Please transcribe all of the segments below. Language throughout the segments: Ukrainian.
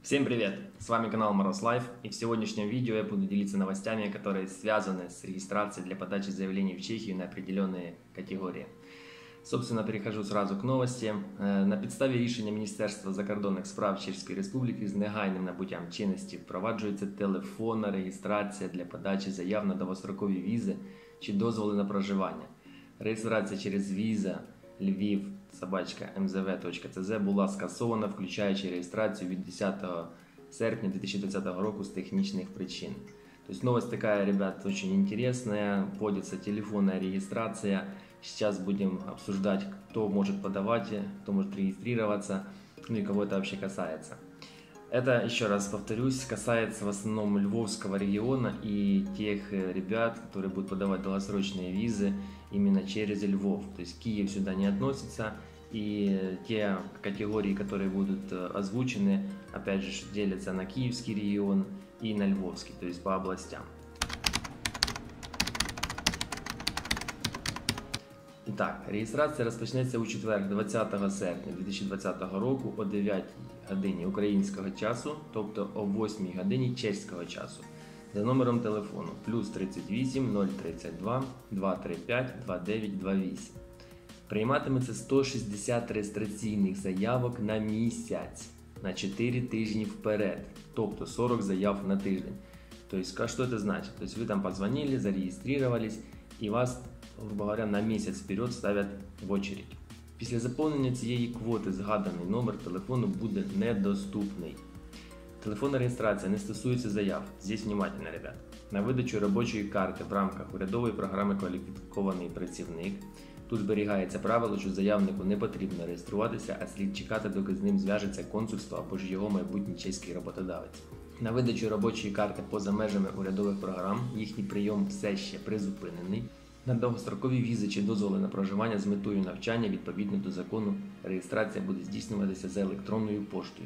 Всем привет! С вами канал Moroz Life, и в сегодняшнем видео я буду делиться новостями, которые связаны с регистрацией для подачи заявлений в Чехию на определенные категории. Собственно, перехожу сразу к новості. На підставі рішення Міністерства закордонних справ Чеської Республіки з негайним набуттям чинності впроваджується телефонна реєстрація для подачі заяв на довгострокові візи чи дозволи на проживання. Реєстрація через віза lviv@mzv.cz була скасована, включаючи реєстрацію від 10 серпня 2020 року с техничных причин. То есть новость такая, ребят, очень интересная. Вводится телефонная регистрация. Сейчас будем обсуждать, кто может подавать, кто может регистрироваться, ну и кого это вообще касается. Это, еще раз повторюсь, касается в основном Львовского региона и тех ребят, которые будут подавать долгосрочные визы именно через Львов. То есть Киев сюда не относится, и те категории, которые будут озвучены, опять же, делятся на Киевский регион и на Львовский, то есть по областям. Итак, реєстрація розпочнеться у четвер, 20 серпня 2020 року о 9 годині українського часу, тобто о 8 годині чеського часу, за номером телефону плюс 38 032 235 2928. Прийматиметься 160 реєстраційних заявок на місяць, на 4 тижні вперед, тобто 40 заяв на тиждень. То есть, что это значит? То есть вы там позвонили, зарегистрировались, и вас, грубо говоря, на місяць вперед ставлять в очередь. Після заповнення цієї квоти згаданий номер телефону буде недоступний. Телефонна реєстрація не стосується заяв. Здесь внимательно, ребят. На видачу робочої карти в рамках урядової програми «Кваліфікований працівник» тут зберігається правило, що заявнику не потрібно реєструватися, а слід чекати, доки з ним зв'яжеться консульство або ж його майбутній чеський роботодавець. На видачу робочої карти поза межами урядових програм їхній прийом все ще призупинений. На довгострокові візи чи дозволи на проживання з метою навчання відповідно до закону реєстрація буде здійснюватися за електронною поштою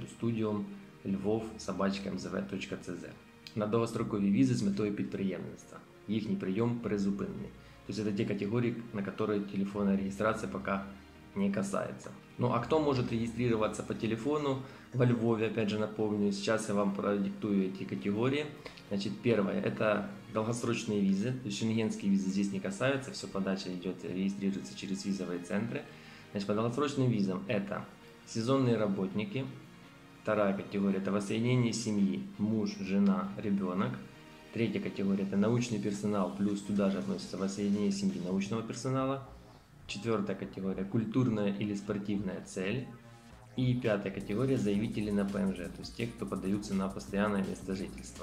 studium.lvov@mzv.cz. На довгострокові візи з метою підприємництва їхній прийом призупинений. То есть это те категории, на которые телефонная регистрация пока не касается. Ну а кто может регистрироваться по телефону во Львове, опять же напомню, сейчас я вам продиктую эти категории. Значит, первое, это долгосрочные визы, то есть шенгенские визы здесь не касаются, все подача идет, регистрируется через визовые центры. Значит, по долгосрочным визам это сезонные работники, вторая категория это воссоединение семьи, муж, жена, ребенок. Третья категория – это научный персонал, плюс туда же относится воссоединение семьи научного персонала. Четвертая категория – культурная или спортивная цель. И пятая категория – заявители на ПМЖ, то есть те, кто подаются на постоянное место жительства.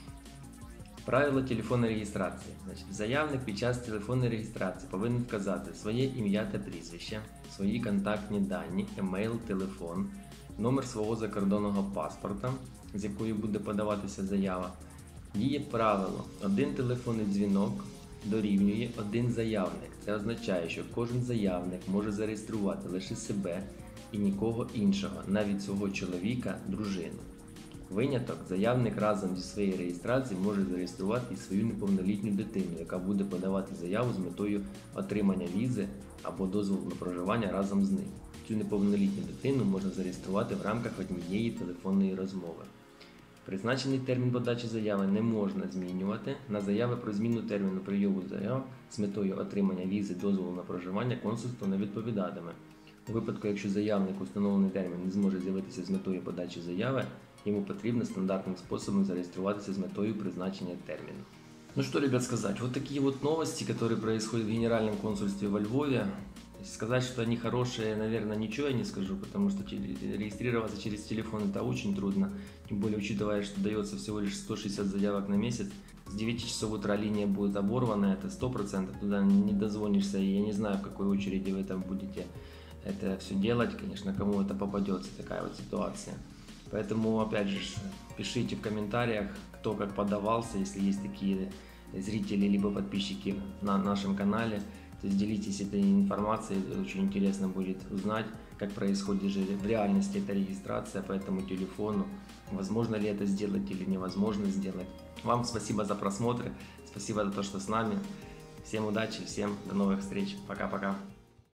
Правила телефонної реєстрації. Значить, заявник під час телефонної реєстрації повинен вказати своє ім'я та прізвище, свої контактні дані, емейл, телефон, номер свого закордонного паспорта, з якою буде подаватися заява. Діє правило, один телефонний дзвінок дорівнює один заявник. Це означає, що кожен заявник може зареєструвати лише себе і нікого іншого, навіть свого чоловіка, дружину. Виняток, заявник разом зі своєю реєстрацією може зареєструвати і свою неповнолітню дитину, яка буде подавати заяву з метою отримання візи або дозволу на проживання разом з ним. Цю неповнолітню дитину можна зареєструвати в рамках однієї телефонної розмови. Призначений термін подачі заяви не можна змінювати. На заяви про зміну терміну прийому заяв з метою отримання візи дозволу на проживання консульство не відповідатиме. У випадку, якщо заявник у встановлений термін не зможе з'явитися з метою подачі заяви, йому потрібно стандартним способом зареєструватися з метою призначення терміну. Ну что, ребят, сказать, вот такие вот новости, которые происходят в Генеральном консульстве во Львове. Сказать, что они хорошие, наверное, ничего я не скажу, потому что регистрироваться через телефон это очень трудно. Тем более, учитывая, что дается всего лишь 160 заявок на месяц. С 9 часов утра линия будет оборвана, это 100%, туда не дозвонишься. И я не знаю, в какой очереди вы там будете это все делать, конечно, кому это попадется, такая вот ситуация. Поэтому, опять же, пишите в комментариях, кто как подавался, если есть такие зрители либо подписчики на нашем канале. То есть делитесь этой информацией, очень интересно будет узнать, как происходит же в реальности эта регистрация по этому телефону, возможно ли это сделать или невозможно сделать. Вам спасибо за просмотр, спасибо за то, что с нами. Всем удачи, всем до новых встреч, пока-пока.